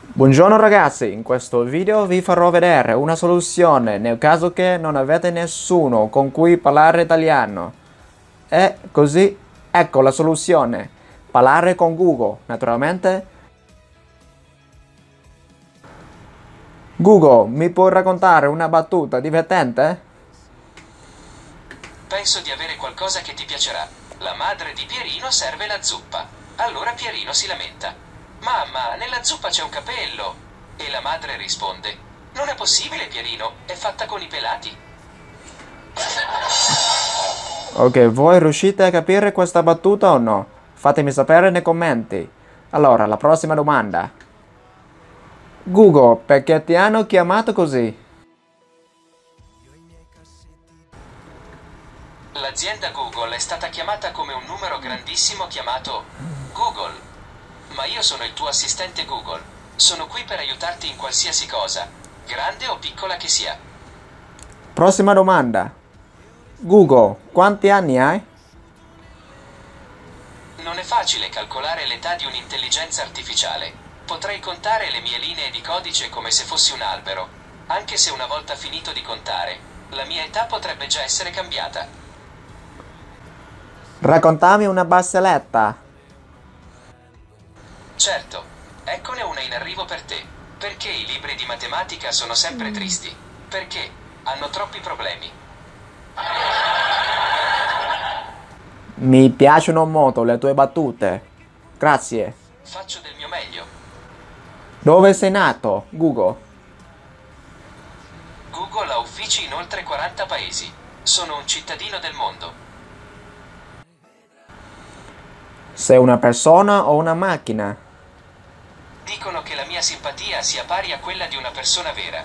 Buongiorno ragazzi, in questo video vi farò vedere una soluzione nel caso che non avete nessuno con cui parlare italiano. E così ecco la soluzione: parlare con Google, naturalmente. Google, mi puoi raccontare una battuta divertente? Penso di avere qualcosa che ti piacerà. La madre di Pierino serve la zuppa. Allora Pierino si lamenta. Mamma, nella zuppa c'è un capello. E la madre risponde: Non è possibile, Pierino, è fatta con i pelati. Ok, voi riuscite a capire questa battuta o no? Fatemi sapere nei commenti. Allora, la prossima domanda. Google, perché ti hanno chiamato così? L'azienda Google è stata chiamata come un numero grandissimo chiamato Google. Ma io sono il tuo assistente Google. Sono qui per aiutarti in qualsiasi cosa, grande o piccola che sia. Prossima domanda. Google, quanti anni hai? Non è facile calcolare l'età di un'intelligenza artificiale. Potrei contare le mie linee di codice come se fossi un albero, anche se una volta finito di contare, la mia età potrebbe già essere cambiata. Raccontami una barzelletta. Certo, eccone una in arrivo per te. Perché i libri di matematica sono sempre tristi? Perché hanno troppi problemi. Mi piacciono molto le tue battute. Grazie. Faccio del mio meglio. Dove sei nato, Google? Google ha uffici in oltre 40 paesi. Sono un cittadino del mondo. Sei una persona o una macchina? Dicono che la mia simpatia sia pari a quella di una persona vera.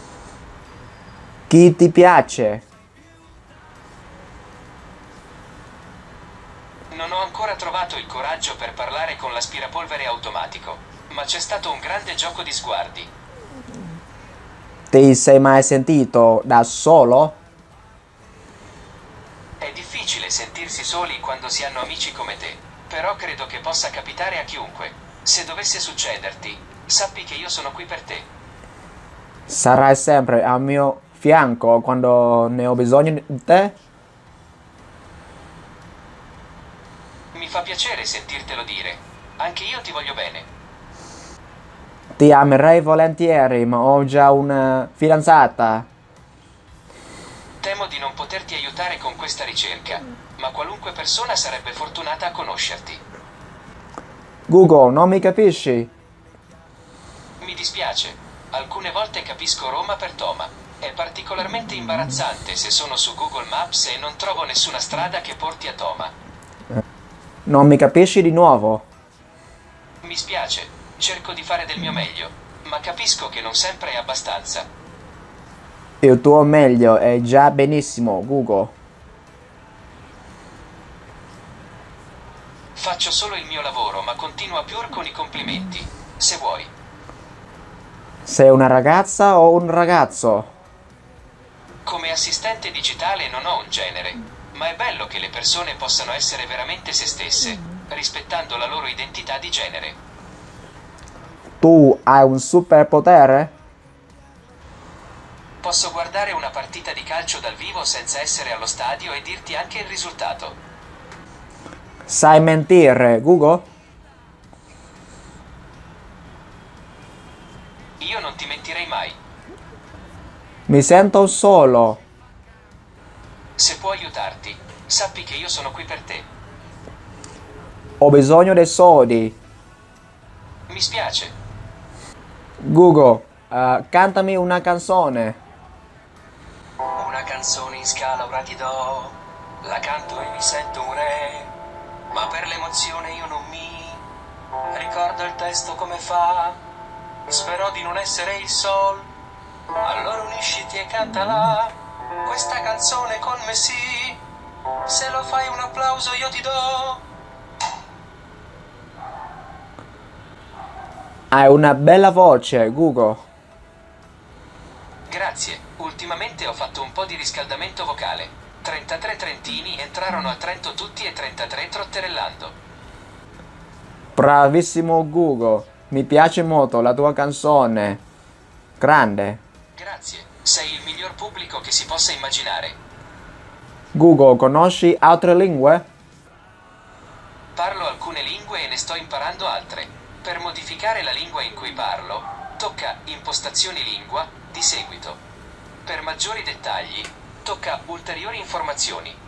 Chi ti piace? Non ho ancora trovato il coraggio per parlare con l'aspirapolvere automatico, ma c'è stato un grande gioco di sguardi. Ti sei mai sentito da solo? È difficile sentirsi soli quando si hanno amici come te, però credo che possa capitare a chiunque. Se dovesse succederti, sappi che io sono qui per te. Sarai sempre al mio fianco quando ne ho bisogno di te? Mi fa piacere sentirtelo dire. Anche io ti voglio bene. Ti amerei volentieri, ma ho già una fidanzata. Temo di non poterti aiutare con questa ricerca, ma qualunque persona sarebbe fortunata a conoscerti. Google, non mi capisci? Mi dispiace, alcune volte capisco Roma per Toma. È particolarmente imbarazzante se sono su Google Maps e non trovo nessuna strada che porti a Toma. Non mi capisci di nuovo? Mi spiace, cerco di fare del mio meglio, ma capisco che non sempre è abbastanza. Il tuo meglio è già benissimo, Google. Faccio solo il mio lavoro, ma continua pure con i complimenti, se vuoi. Sei una ragazza o un ragazzo? Come assistente digitale non ho un genere, ma è bello che le persone possano essere veramente se stesse, rispettando la loro identità di genere. Tu hai un superpotere? Posso guardare una partita di calcio dal vivo senza essere allo stadio e dirti anche il risultato. Sai mentire, Google? Io non ti mentirei mai. Mi sento solo. Se può aiutarti, sappi che io sono qui per te. Ho bisogno dei soldi. Mi spiace. Google, cantami una canzone. Una canzone in scala ora ti do, la canto e mi sento un re, ma per l'emozione io non mi ricordo il testo come fa, spero di non essere il sol, allora unisciti e cantala, questa canzone con me sì, se lo fai un applauso io ti do. Hai una bella voce, Google. Grazie, ultimamente ho fatto un po' di riscaldamento vocale. 33 trentini entrarono a Trento tutti e 33 trotterellando. Bravissimo Google. Mi piace molto la tua canzone. Grande. Grazie, sei il miglior pubblico che si possa immaginare. Google, conosci altre lingue? Parlo alcune lingue e ne sto imparando altre. Per modificare la lingua in cui parlo, tocca Impostazioni lingua, di seguito. Per maggiori dettagli, tocca Ulteriori informazioni.